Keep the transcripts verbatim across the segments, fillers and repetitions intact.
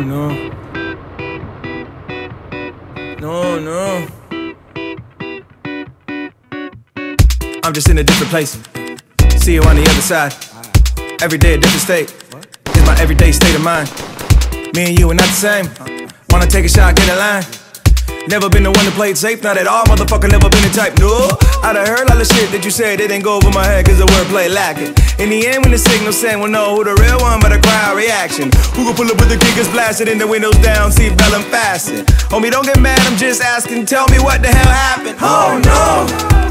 no. No, no. I'm just in a different place. See you on the other side. Every day a different state. It's my everyday state of mind. Me and you are not the same. Wanna take a shot, get in line. Never been the one to play it safe, not at all, motherfucker, never been the type, no. I done heard all the shit that you said, it didn't go over my head cause the wordplay lacking. In the end, when the signal send, we'll know who the real one by the crowd reaction. Who gon' pull up with the kickers blasted and the windows down, seat belt and fasten. Homie, don't get mad, I'm just asking, tell me what the hell happened. Oh no,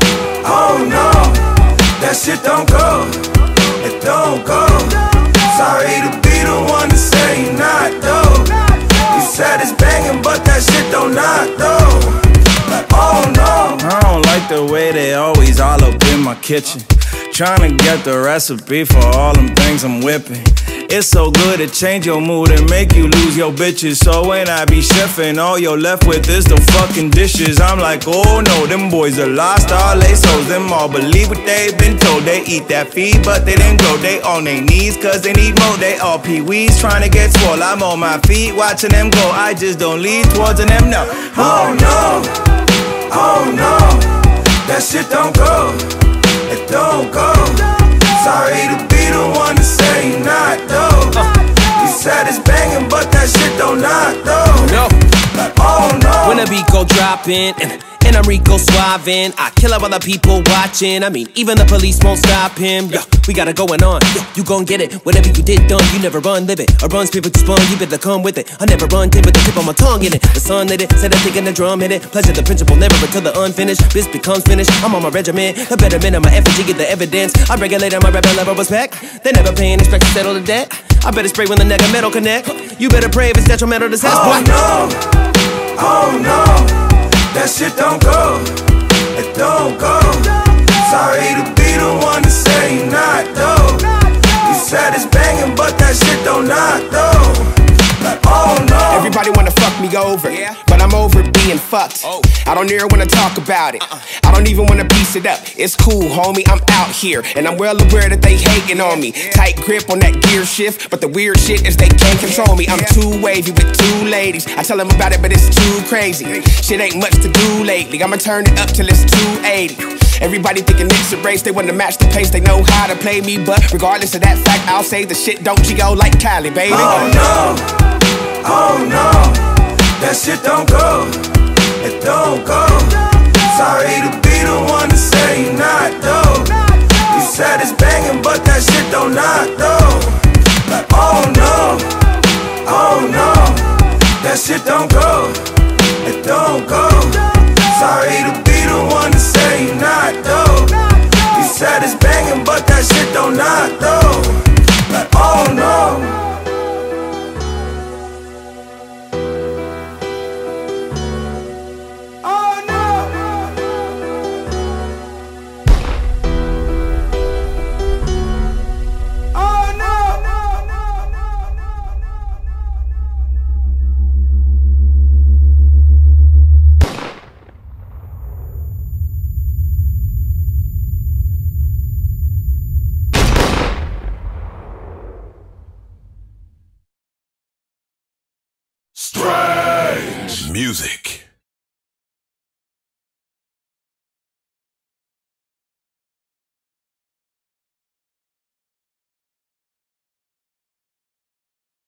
oh no, that shit don't go, it don't go. Sorry to be the one to say you're not dope. You said it's banging, but that shit don't knock though. Like, oh no. I don't like the way they always all up in my kitchen, trying to get the recipe for all them things I'm whipping. It's so good to change your mood and make you lose your bitches. So when I be chefing, all you're left with is the fucking dishes. I'm like, oh no, them boys are lost, all they souls. Them all believe what they've been told. They eat that feed, but they didn't grow. They on their knees cause they need more. They all pee-wees trying to get swole. I'm on my feet watching them go. I just don't lean towards them, no. Oh no, oh no, that shit don't go, it don't go. Sorry to be the one to say you're not dope. You said it's banging, but that shit don't knock though. No. Like, oh no. When a beat go dropping and and I'm Rico suavin', I kill up other people watching. I mean, even the police won't stop him. Yo, we got it going on. Yo, you gon' get it. Whatever you did done, you never run, live it. A run, spit with the spun, you better come with it. I never run, tip with the tip of my tongue in it. The sun lit it, said I think and the drum hit it. Pleasure the principle, never until the unfinished. This becomes finished. I'm on my regiment. The betterment of my effigy, get the evidence. I regulate on my rebel level respect. They never paying, expect to settle the debt. I better spray when the nigga metal connect. You better pray if it's detrimental to test. Oh no, oh no, that shit don't go, it don't go. Sorry to be the one to say you're not dope. You said it's banging, but that shit don't knock though. Like, oh no. Everybody wanna fuck me over, yeah, but I'm over being fucked. Oh. I don't ever wanna talk about it. Uh-uh. I don't even wanna piece it up. It's cool, homie, I'm out here, and I'm well aware that they hating on me. Yeah. Tight grip on that gear shift, but the weird shit is they can't control me. I'm yeah. too wavy with two ladies. I tell them about it, but it's too crazy. Shit ain't much to do lately. I'ma turn it up till it's two eighty. Everybody thinking it's a race, they wanna match the pace, they know how to play me. But regardless of that fact, I'll say the shit don't G-O like Cali, baby. Oh no, oh no, that shit don't go, it don't go.